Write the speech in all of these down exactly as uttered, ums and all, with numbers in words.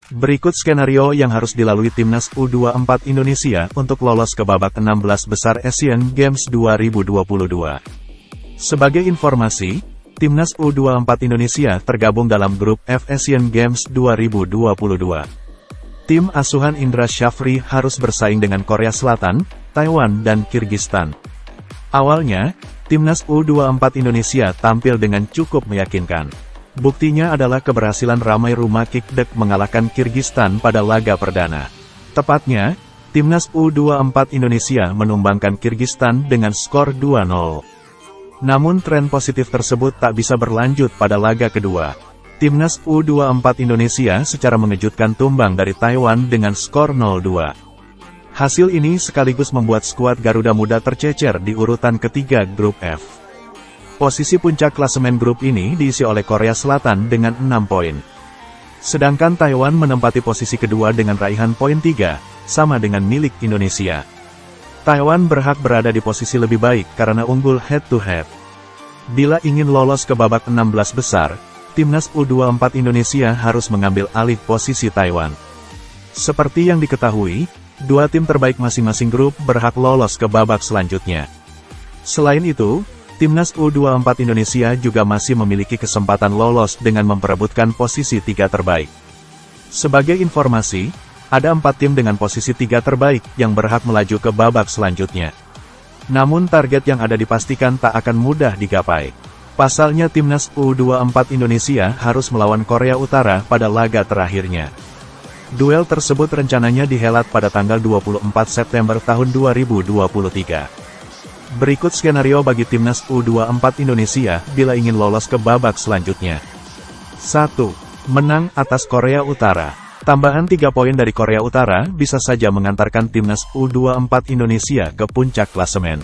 Berikut skenario yang harus dilalui Timnas U dua puluh empat Indonesia untuk lolos ke babak enam belas besar Asian Games dua ribu dua puluh dua. Sebagai informasi, Timnas U dua puluh empat Indonesia tergabung dalam grup F Asian Games dua ribu dua puluh dua. Tim asuhan Indra Syafri harus bersaing dengan Korea Selatan, Taiwan dan Kirgistan. Awalnya, Timnas U dua puluh empat Indonesia tampil dengan cukup meyakinkan. Buktinya adalah keberhasilan ramai rumah Kikdek mengalahkan Kirgistan pada laga perdana. Tepatnya, Timnas U dua puluh empat Indonesia menumbangkan Kirgistan dengan skor dua nol. Namun tren positif tersebut tak bisa berlanjut pada laga kedua. Timnas U dua puluh empat Indonesia secara mengejutkan tumbang dari Taiwan dengan skor nol dua. Hasil ini sekaligus membuat skuad Garuda Muda tercecer di urutan ketiga grup F. Posisi puncak klasemen grup ini diisi oleh Korea Selatan dengan enam poin. Sedangkan Taiwan menempati posisi kedua dengan raihan poin tiga, sama dengan milik Indonesia. Taiwan berhak berada di posisi lebih baik karena unggul head-to-head. Bila ingin lolos ke babak enam belas besar, Timnas U dua puluh empat Indonesia harus mengambil alih posisi Taiwan. Seperti yang diketahui, dua tim terbaik masing-masing grup berhak lolos ke babak selanjutnya. Selain itu, Timnas U dua puluh empat Indonesia juga masih memiliki kesempatan lolos dengan memperebutkan posisi tiga terbaik. Sebagai informasi, ada empat tim dengan posisi tiga terbaik yang berhak melaju ke babak selanjutnya. Namun target yang ada dipastikan tak akan mudah digapai. Pasalnya Timnas U dua puluh empat Indonesia harus melawan Korea Utara pada laga terakhirnya. Duel tersebut rencananya dihelat pada tanggal dua puluh empat September tahun dua ribu dua puluh tiga. Berikut skenario bagi Timnas U dua puluh empat Indonesia bila ingin lolos ke babak selanjutnya. satu. Menang atas Korea Utara. Tambahan tiga poin dari Korea Utara bisa saja mengantarkan Timnas U dua puluh empat Indonesia ke puncak klasemen.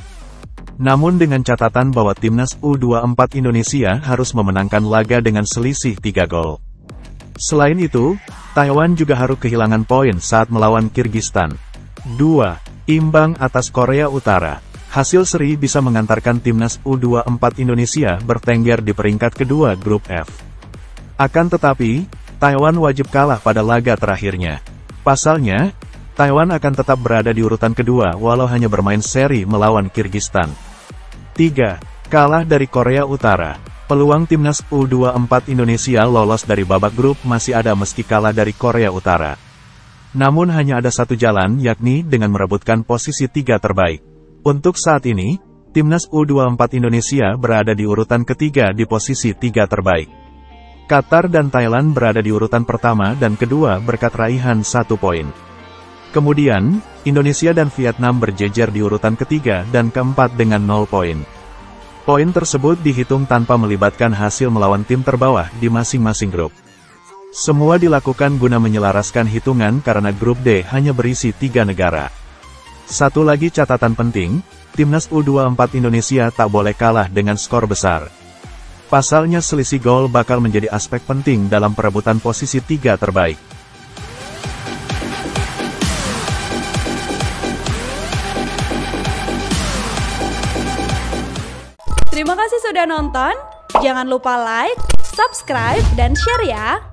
Namun dengan catatan bahwa Timnas U dua puluh empat Indonesia harus memenangkan laga dengan selisih tiga gol. Selain itu, Taiwan juga harus kehilangan poin saat melawan Kirgistan. dua. Imbang atas Korea Utara. Hasil seri bisa mengantarkan Timnas U dua puluh empat Indonesia bertengger di peringkat kedua grup F. Akan tetapi, Taiwan wajib kalah pada laga terakhirnya. Pasalnya, Taiwan akan tetap berada di urutan kedua walau hanya bermain seri melawan Kirgistan. tiga. Kalah dari Korea Utara. Peluang Timnas U dua puluh empat Indonesia lolos dari babak grup masih ada meski kalah dari Korea Utara. Namun hanya ada satu jalan yakni dengan merebutkan posisi tiga terbaik. Untuk saat ini, Timnas U dua puluh empat Indonesia berada di urutan ketiga di posisi tiga terbaik. Qatar dan Thailand berada di urutan pertama dan kedua berkat raihan satu poin. Kemudian, Indonesia dan Vietnam berjejer di urutan ketiga dan keempat dengan nol poin. Poin tersebut dihitung tanpa melibatkan hasil melawan tim terbawah di masing-masing grup. Semua dilakukan guna menyelaraskan hitungan karena grup D hanya berisi tiga negara. Satu lagi catatan penting, Timnas U dua puluh empat Indonesia tak boleh kalah dengan skor besar. Pasalnya selisih gol bakal menjadi aspek penting dalam perebutan posisi tiga terbaik. Terima kasih sudah nonton, jangan lupa like, subscribe, dan share ya!